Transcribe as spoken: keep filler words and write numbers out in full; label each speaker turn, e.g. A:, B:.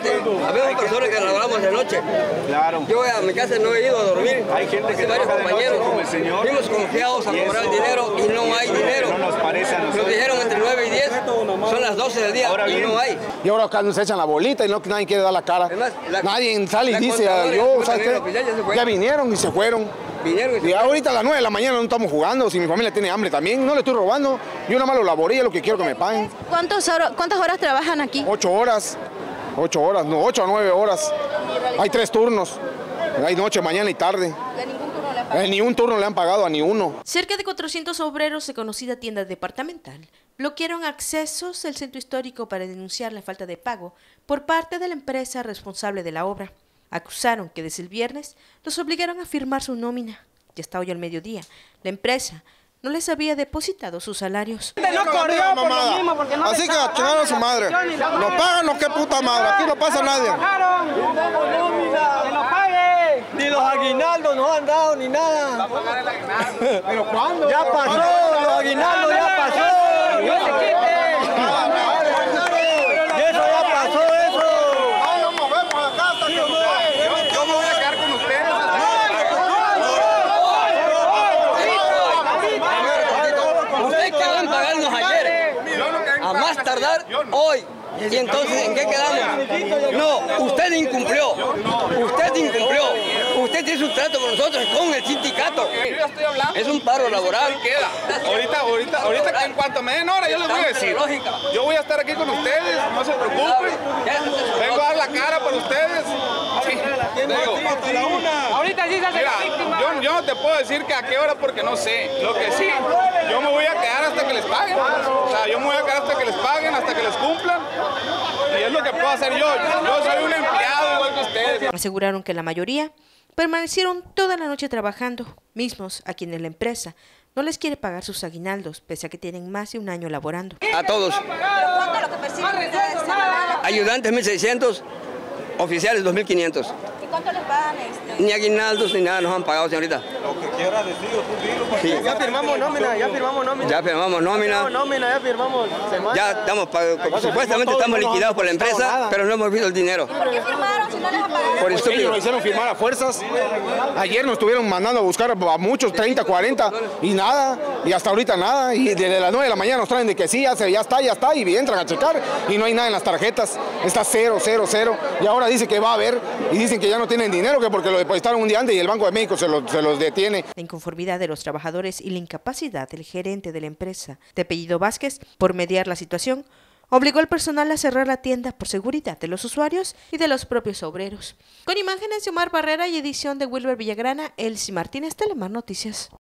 A: gente, habemos personas que laboramos de noche.
B: Claro.
A: Yo a mi casa no he ido a dormir.
B: Hay gente que
A: varios
B: trabaja de
A: compañeros
B: noche como el señor.
A: fuimos confiados a cobrar dinero y no hay dinero.
B: No nos parece a nosotros.
A: Nos dijeron entre nueve y diez, son las doce del día
B: Ahora
A: y
B: bien.
A: no hay.
C: Y ahora acá nos echan la bolita y no, nadie quiere dar la cara.
A: Además, la-
C: nadie sale y
A: la
C: dice,
A: contadora,
C: yo,
A: la
C: ¿sabes qué?
A: oficial ya se fue.
C: Ya vinieron y se fueron.
A: Vinieron y se
C: Y
A: fueron.
C: ahorita a las nueve de la mañana no estamos jugando, si mi familia tiene hambre también, no le estoy robando. Yo nada más lo laboré, es lo que quiero que me paguen.
D: ¿Cuántos horas, ¿Cuántas horas trabajan aquí?
C: Ocho horas, ocho horas, no, ocho a nueve horas. Hay tres turnos, hay noche, mañana y tarde. Eh, ni un turno le han pagado a ni uno.
E: Cerca de cuatrocientos obreros de conocida tienda departamental bloquearon accesos al centro histórico para denunciar la falta de pago por parte de la empresa responsable de la obra. Acusaron que desde el viernes los obligaron a firmar su nómina. Ya hasta hoy al mediodía, la empresa no les había depositado sus salarios.
F: No corrió por lo mismo, porque no
C: Así que a chingar a su madre. Nos pagan o qué puta madre, aquí no pasa nadie.
F: ¡Que lo pague!
G: Ni los aguinaldos nos han dado ni nada.
C: ¿Pero cuándo?
G: Ya pasó, los aguinaldos ya pasó.
F: ¡No se quite!
G: Y eso ya pasó, eso.
B: Yo me voy a quedar con ustedes.
A: Ustedes quedó en pagarnos ayer, a más tardar hoy. ¿Y entonces en qué quedamos? No, usted incumplió, usted incumplió, usted hizo un trato con nosotros, con el sindicato.
B: Yo ya estoy hablando.
A: Es un paro laboral.
B: Queda. Ahorita, ahorita, ahorita, en cuanto me den hora, yo les voy a decir. Yo voy a estar aquí con ustedes, no se preocupen. Vengo a dar la cara por ustedes. Sí, te digo.
F: Ahorita sí se hace
B: Mira,
F: la víctima.
B: yo, yo no te puedo decir que a qué hora porque no sé. Lo que sí, yo me voy a quedar hasta que les paguen. O sea, yo me voy a quedar hasta que les paguen, hasta que les cumplan. Y es lo que puedo hacer yo. Yo soy un empleado igual que ustedes.
E: Aseguraron que la mayoría permanecieron toda la noche trabajando, mismos a quienes la empresa no les quiere pagar sus aguinaldos, pese a que tienen más de un año laborando.
A: A todos. Ayudantes mil seiscientos, oficiales dos mil quinientos.
D: ¿Y cuánto les pagan este?
A: Ni aguinaldos ni nada nos han pagado, señorita.
G: Lo que quieras decir, tú dilo.
A: Sí.
G: Ya firmamos nómina, ya firmamos nómina.
A: Ya firmamos nómina.
G: nómina, ya firmamos semana.
A: Ya estamos, pag- supuestamente estamos liquidados por la empresa, pero no hemos visto el dinero.
D: ¿Por qué firmaron si no les han pagado?
A: Por
C: Ellos lo
A: estúpido.
C: hicieron firmar a fuerzas. Ayer nos estuvieron mandando a buscar a muchos, treinta, cuarenta, y nada, y hasta ahorita nada. Y desde las nueve de la mañana nos traen de que sí, ya, se, ya está, ya está, y entran a checar, y no hay nada en las tarjetas. Está cero, cero, cero. Y ahora dice que va a haber, y dicen que ya no tienen dinero, que porque lo depositaron un día antes y el Banco de México se, lo- se los detiene.
E: La inconformidad de los trabajadores y la incapacidad del gerente de la empresa, de apellido Vázquez, por mediar la situación, obligó al personal a cerrar la tienda por seguridad de los usuarios y de los propios obreros. Con imágenes de Omar Barrera y edición de Wilber Villagrana, Elsie Martínez, Telemar Noticias.